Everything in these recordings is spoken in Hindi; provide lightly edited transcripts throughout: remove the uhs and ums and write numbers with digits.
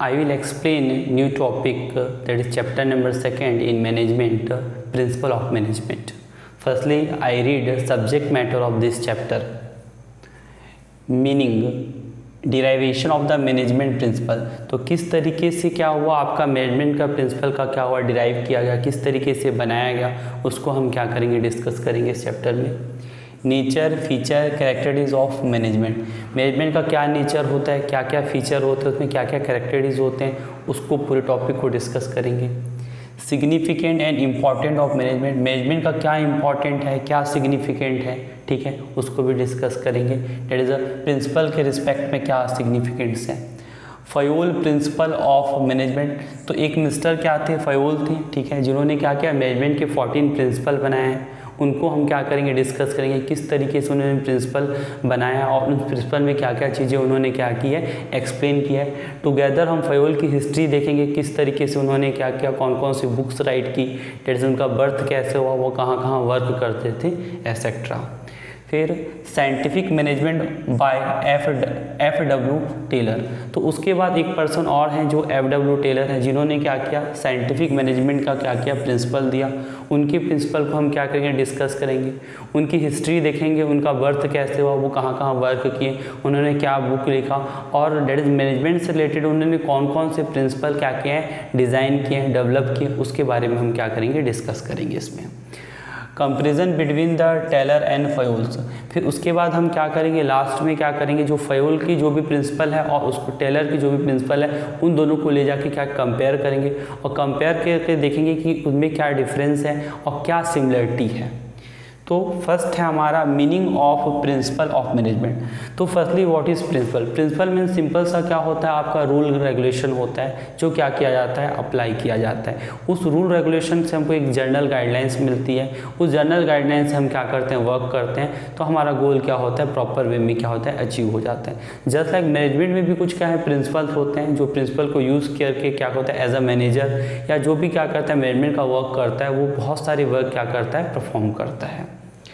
I will explain new topic that is chapter number 2 in management, principle of management. Firstly, I read subject matter of this chapter, meaning derivation of the management principle. तो किस तरीके से क्या हुआ, आपका मैनेजमेंट का प्रिंसिपल का क्या हुआ, डिराइव किया गया, किस तरीके से बनाया गया, उसको हम क्या करेंगे, डिस्कस करेंगे इस चैप्टर में। Nature, feature, characteristics of management. Management का क्या नेचर होता है, क्या क्या फीचर होते हैं, उसमें क्या क्या कैरेक्टरिस्टिक्स होते हैं, उसको पूरे टॉपिक को डिस्कस करेंगे। Significant and important of management. Management का क्या इंपॉर्टेंट है, क्या सिग्निफिकेंट है, ठीक है, उसको भी डिस्कस करेंगे। डेट इज़ अ प्रिंसिपल के रिस्पेक्ट में क्या सिग्निफिकेंट्स है। Fayol principle of management. तो एक मिस्टर क्या थे, फयोल थे, ठीक है, जिन्होंने क्या किया, मैनेजमेंट के 14 प्रिंसिपल बनाए हैं। उनको हम क्या करेंगे, डिस्कस करेंगे किस तरीके से उन्होंने प्रिंसिपल बनाया और उन प्रिंसिपल में क्या क्या चीज़ें उन्होंने क्या की है, एक्सप्लेन किया है। टुगेदर हम फयोल की हिस्ट्री देखेंगे, किस तरीके से उन्होंने क्या किया, कौन कौन सी बुक्स राइट की, डेट उनका बर्थ कैसे हुआ, वो कहाँ कहाँ वर्क करते थे, एसेट्रा। फिर scientific management by F.W. Taylor. तो उसके बाद एक पर्सन और हैं जो F.W. टेलर हैं, जिन्होंने क्या किया, साइंटिफिक मैनेजमेंट का क्या किया, प्रिंसिपल दिया। उनके प्रिंसिपल को हम क्या करेंगे, डिस्कस करेंगे। उनकी हिस्ट्री देखेंगे, उनका बर्थ कैसे हुआ, वो कहाँ कहाँ वर्क किए, उन्होंने क्या बुक लिखा, और डेट इज मैनेजमेंट से रिलेटेड उन्होंने कौन कौन से प्रिंसिपल क्या किए हैं, डिज़ाइन किए हैं, डेवलप किए, उसके बारे में हम क्या करेंगे, डिस्कस करेंगे इसमें। Comparison between the Taylor and Fayols. फिर उसके बाद हम क्या करेंगे, लास्ट में क्या करेंगे, जो फयोल की जो भी प्रिंसिपल है और उसको टेलर की जो भी प्रिंसिपल है, उन दोनों को ले जाके क्या कंपेयर करेंगे और कंपेयर करके देखेंगे कि उनमें क्या डिफरेंस है और क्या सिमिलरिटी है। तो फर्स्ट है हमारा meaning of principle of management. तो firstly what is principle. Principle mean simple सा क्या होता है, आपका रूल रेगुलेशन होता है जो क्या किया जाता है, अप्लाई किया जाता है। उस रूल रेगुलेशन से हमको एक जनरल गाइडलाइंस मिलती है, उस जनरल गाइडलाइंस से हम क्या करते हैं, वर्क करते हैं, तो हमारा गोल क्या होता है, प्रॉपर वे में क्या होता है, अचीव हो जाता है। जस्ट लाइक मैनेजमेंट में भी कुछ क्या है, प्रिंसिपल्स होते हैं, जो प्रिंसिपल को यूज़ करके क्या होता है, एज अ मैनेजर या जो भी क्या करता है मैनेजमेंट का वर्क करता है, वो बहुत सारे वर्क क्या करता है, परफॉर्म करता है।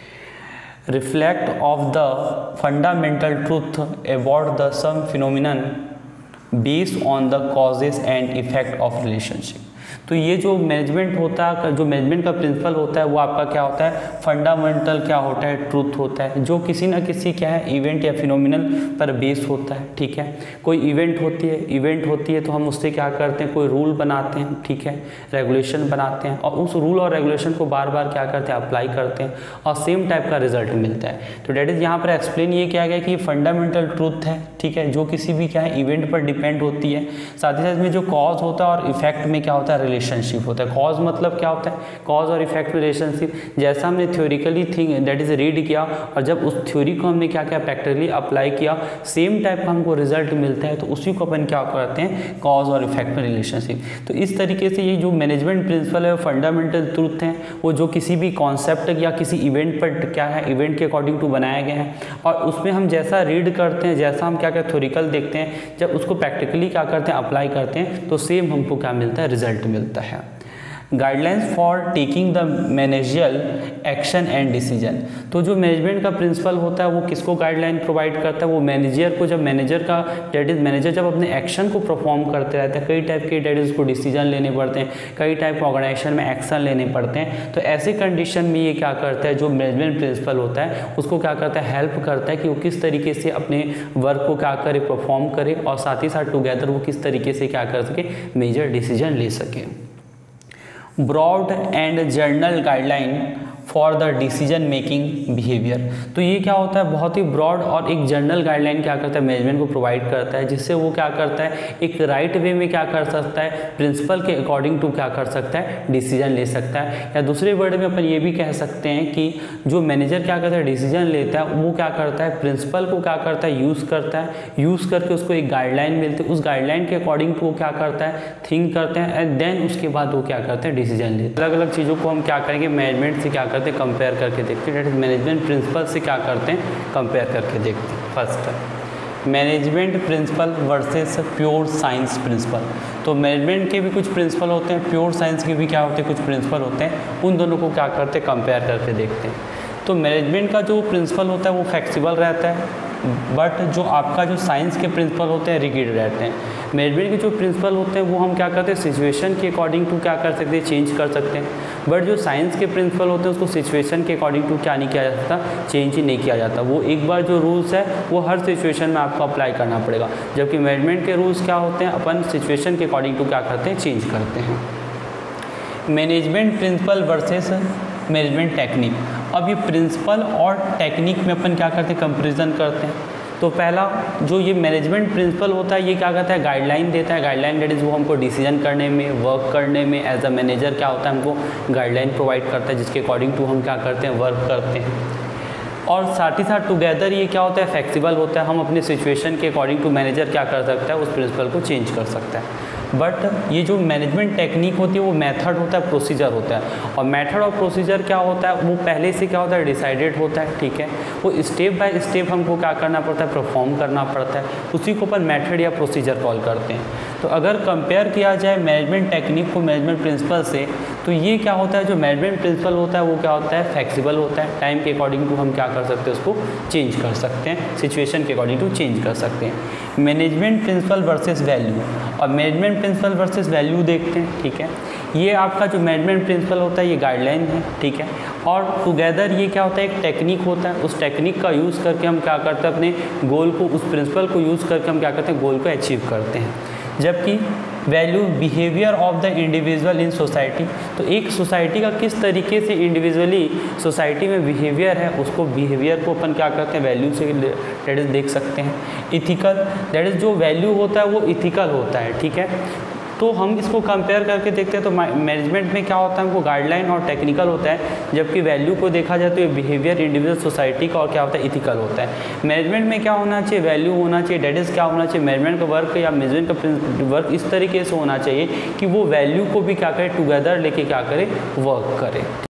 Reflect of the fundamental truth about the some phenomenon based on the causes and effect of relationship। तो ये जो मैनेजमेंट होता है, जो मैनेजमेंट का प्रिंसिपल होता है, वो आपका क्या होता है, फंडामेंटल क्या होता है, ट्रूथ होता है, जो किसी ना किसी क्या है, इवेंट या फिनोमिनल पर बेस होता है, ठीक है। कोई इवेंट होती है तो हम उससे क्या करते हैं, कोई रूल बनाते हैं, ठीक है, रेगुलेशन बनाते हैं और उस रूल और रेगुलेशन को बार बार क्या करते हैं, अप्लाई करते हैं और सेम टाइप का रिजल्ट मिलता है। तो डेट इज़ यहाँ पर एक्सप्लेन ये किया गया कि ये फंडामेंटल ट्रूथ है, ठीक है, जो किसी भी क्या है इवेंट पर डिपेंड होती है। साथ ही साथ में जो कॉज होता है और इफेक्ट में क्या होता है, रिलेशनशिप होता है। कॉज मतलब क्या होता है, कॉज और इफेक्ट में रिलेशनशिप। जैसा हमने theoretically thing that is read किया और जब उस थ्योरी को हमने क्या किया, प्रैक्टिकली अप्लाई किया, सेम टाइप का हमको रिजल्ट मिलता है, तो उसी को अपन क्या करते हैं, कॉज और इफेक्ट में रिलेशनशिप। तो इस तरीके से ये जो मैनेजमेंट प्रिंसिपल है, फंडामेंटल ट्रूथ है, वो जो किसी भी कॉन्सेप्ट या किसी इवेंट पर क्या है, इवेंट के अकॉर्डिंग टू बनाया गया है और उसमें हम जैसा रीड करते हैं, जैसा हम क्या क्या थ्योरिकल देखते हैं, जब उसको प्रैक्टिकली क्या करते हैं, अप्लाई करते हैं, तो सेम हमको क्या मिलता है, रिजल्ट मिलता है। Guidelines for taking the managerial action and decision. तो जो मैनेजमेंट का प्रिंसिपल होता है वो किसको गाइडलाइन प्रोवाइड करता है, वो मैनेजर को। जब मैनेजर का डेट इज मैनेजर जब अपने एक्शन को परफॉर्म करते रहते हैं, कई टाइप के डेट इज को डिसीजन लेने पड़ते हैं, कई टाइप ऑर्गेनाइजेशन में एक्शन लेने पड़ते हैं, तो ऐसे कंडीशन में ये क्या करता है, जो मैनेजमेंट प्रिंसिपल होता है उसको क्या करता है, हेल्प करता है कि वो किस तरीके से अपने वर्क को क्या करे, परफॉर्म करे और साथ ही साथ टुगेदर वो किस तरीके से क्या कर सके, मेजर डिसीजन ले सके। Broad and general guideline for the decision making behaviour. तो ये क्या होता है, बहुत ही ब्रॉड और एक जनरल गाइडलाइन क्या करता है, मैनेजमेंट को प्रोवाइड करता है, जिससे वो क्या करता है, एक राइट वे में क्या कर सकता है, प्रिंसिपल के अकॉर्डिंग टू क्या कर सकता है, डिसीजन ले सकता है। या दूसरे वर्ड में अपन ये भी कह सकते हैं कि जो मैनेजर क्या करता है, डिसीजन लेता है, वो क्या करता है, प्रिंसिपल को क्या करता है, यूज़ करता है, यूज़ करके उसको एक गाइडलाइन मिलती है, उस गाइडलाइन के अकॉर्डिंग टू वो क्या करता है, थिंक करते हैं एंड देन उसके बाद वो क्या करते हैं, डिसीजन लेते हैं। अलग अलग चीज़ों को हम क्या करेंगे, मैनेजमेंट से क्या करते हैं, कंपेयर करके देखते हैं, मैनेजमेंट प्रिंसिपल से क्या करते हैं, कंपेयर करके देखते हैं। First management principle versus pure science principle. तो मैनेजमेंट के भी कुछ प्रिंसिपल होते हैं, प्योर साइंस के भी क्या होते हैं, कुछ प्रिंसिपल होते हैं, उन दोनों को क्या करते हैं, कंपेयर करके देखते हैं। तो मैनेजमेंट का जो प्रिंसिपल होता है वो फ्लेक्सिबल रहता है, बट जो आपका जो साइंस के प्रिंसिपल होते हैं रिगिड रहते हैं। मैनेजमेंट के जो प्रिंसिपल होते हैं वो हम क्या करते हैं सिचुएशन के अकॉर्डिंग टू क्या कर सकते हैं, चेंज कर सकते हैं। बट जो साइंस के प्रिंसिपल होते हैं उसको सिचुएशन के अकॉर्डिंग टू क्या नहीं किया जा सकता, चेंज ही नहीं किया जाता। वो एक बार जो रूल्स है वो हर सिचुएशन में आपको अप्लाई करना पड़ेगा, जबकि मैनेजमेंट के रूल्स क्या होते हैं, अपन सिचुएशन के अकॉर्डिंग टू क्या करते हैं, चेंज करते हैं। Management principle versus management technique. अब ये प्रिंसिपल और टेक्निक में अपन क्या करते हैं, कंपैरिजन करते हैं। तो पहला जो ये मैनेजमेंट प्रिंसिपल होता है ये क्या करता है, गाइडलाइन देता है। गाइडलाइन दैट इज़ वो हमको डिसीजन करने में, वर्क करने में एज अ मैनेजर क्या होता है, हमको गाइडलाइन प्रोवाइड करता है जिसके अकॉर्डिंग टू हम क्या करते हैं, वर्क करते हैं। और साथ ही साथ टुगेदर ये क्या होता है, फ्लेक्सिबल होता है। हम अपने सिचुएशन के अकॉर्डिंग टू मैनेजर क्या कर सकता है, उस प्रिंसिपल को चेंज कर सकता है। बट ये जो मैनेजमेंट टेक्निक होती है वो मेथड होता है, प्रोसीजर होता है। और मेथड और प्रोसीजर क्या होता है, वो पहले से क्या होता है, डिसाइडेड होता है, ठीक है। वो स्टेप बाय स्टेप हमको क्या करना पड़ता है, परफॉर्म करना पड़ता है, उसी को अपन मेथड या प्रोसीजर कॉल करते हैं। तो अगर कंपेयर किया जाए मैनेजमेंट टेक्निक को मैनेजमेंट प्रिंसिपल से, तो ये क्या होता है, जो मैनेजमेंट प्रिंसिपल होता है वो क्या होता है, फ्लेक्सिबल होता है। टाइम के अकॉर्डिंग टू हम क्या कर सकते हैं, उसको चेंज कर सकते हैं, सिचुएशन के अकॉर्डिंग टू चेंज कर सकते हैं। Management principle versus value. और मैनेजमेंट प्रिंसिपल वर्सेस वैल्यू देखते हैं, ठीक है। ये आपका जो मैनेजमेंट प्रिंसिपल होता है ये गाइडलाइन है, ठीक है। और टुगेदर ये क्या होता है, एक टेक्निक होता है। उस टेक्निक का यूज़ करके हम क्या करते हैं, अपने गोल को, उस प्रिंसिपल को यूज़ करके हम क्या करते हैं, गोल को अचीव करते हैं। जबकि value behaviour of the individual in society. तो एक सोसाइटी का किस तरीके से इंडिविजुअली सोसाइटी में बिहेवियर है, उसको बिहेवियर को अपन क्या करते हैं, वैल्यू से दैट इज़ देख सकते हैं। इथिकल दैट इज़ जो वैल्यू होता है वो इथिकल होता है, ठीक है। तो हम इसको कंपेयर करके देखते हैं तो मैनेजमेंट में क्या होता है, हमको गाइडलाइन और टेक्निकल होता है, जबकि वैल्यू को देखा जाए तो ये बिहेवियर इंडिविजुअल सोसाइटी का और क्या होता है, इथिकल होता है। मैनेजमेंट में क्या होना चाहिए, वैल्यू होना चाहिए, डेट इज़ क्या होना चाहिए, मैनेजमेंट का वर्क या मैनेजमेंट का वर्क इस तरीके से होना चाहिए कि वो वैल्यू को भी क्या करे, टुगेदर लेके क्या करे, वर्क करे।